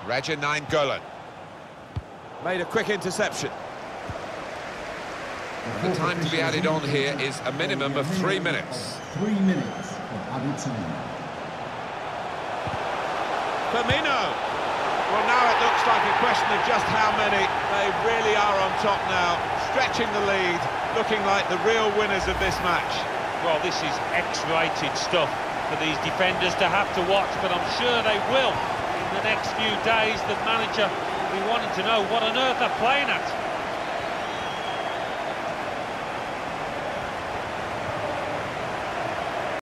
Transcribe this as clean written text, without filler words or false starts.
Nainggolan. Made a quick interception. The time to be added on here is a minimum of 3 minutes. 3 minutes of added time. Firmino. Well, now it looks like a question of just how many. They really are on top now, stretching the lead, looking like the real winners of this match. Well, this is X-rated stuff for these defenders to have to watch, but I'm sure they will in the next few days. The manager will be wanting to know what on earth they're playing at.